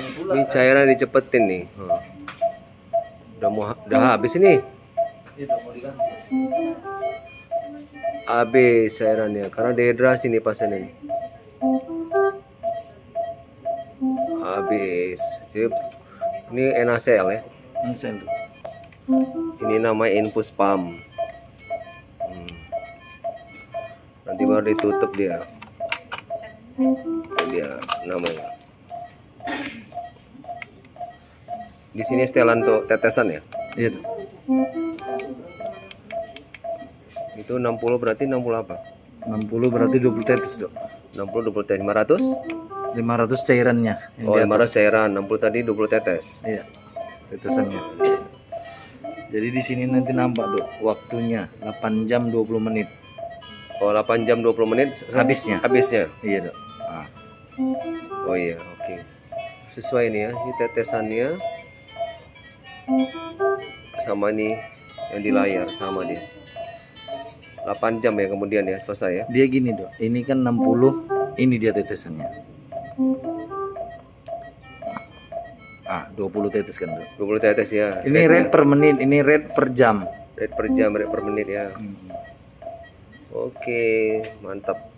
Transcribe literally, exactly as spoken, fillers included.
Ini cairan dicepetin nih. Oh. Udah mau udah habis ini. Habis cairannya karena dehidrasi nih pasien ini. Habis. Ini Enacel ya. Enacel. Ini namanya infus pump. Hmm. Nanti baru ditutup dia. Ini dia namanya. Di sini setelan untuk tetesan ya. Iya. Itu enam puluh berarti enam puluh apa? enam puluh berarti dua puluh tetes, Dok. enam puluh dua puluh tetes lima ratus? lima ratus cairannya. Oh, lima ratus cairan, enam puluh tadi dua puluh tetes. Iya. Tetesannya. Jadi di sini nanti nampak, Dok, waktunya delapan jam dua puluh menit. Oh, delapan jam dua puluh menit habisnya. Habisnya. Iya, Dok. Nah. Oh iya, oke. Okay. Sesuai nih ya, ini tetesannya. Sama ini yang di layar sama dia. delapan jam ya kemudian ya selesai ya. Dia gini, Dok. Ini kan enam puluh, ini dia tetesannya. Ah, dua puluh tetes kan, Dok. dua puluh tetes ya. Ini red per menit, ini red per jam. Red per jam, red per menit ya. Hmm. Oke, mantap.